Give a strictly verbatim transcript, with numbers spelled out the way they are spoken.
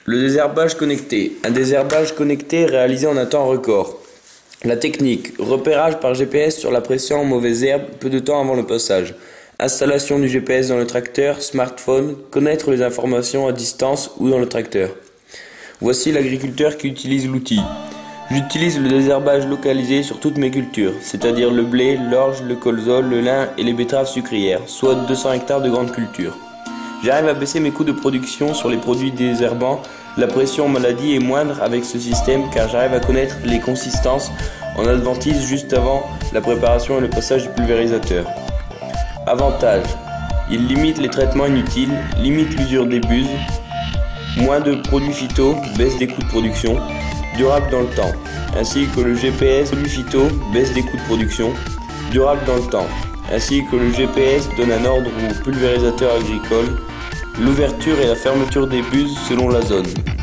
Le désherbage connecté. Un désherbage connecté réalisé en un temps record. La technique. Repérage par G P S sur la pression en mauvaise herbe peu de temps avant le passage. Installation du G P S dans le tracteur, smartphone, connaître les informations à distance ou dans le tracteur. Voici l'agriculteur qui utilise l'outil. J'utilise le désherbage localisé sur toutes mes cultures, c'est-à-dire le blé, l'orge, le colza, le lin et les betteraves sucrières, soit deux cents hectares de grandes cultures. J'arrive à baisser mes coûts de production sur les produits désherbants. La pression maladie est moindre avec ce système car j'arrive à connaître les consistances en adventise juste avant la préparation et le passage du pulvérisateur. Avantages. Il limite les traitements inutiles, limite l'usure des buses, moins de produits phyto, baisse des coûts de production, durable dans le temps, ainsi que le G P S produits phyto, baisse des coûts de production, durable dans le temps, ainsi que le G P S donne un ordre au pulvérisateur agricole, l'ouverture et la fermeture des buses selon la zone.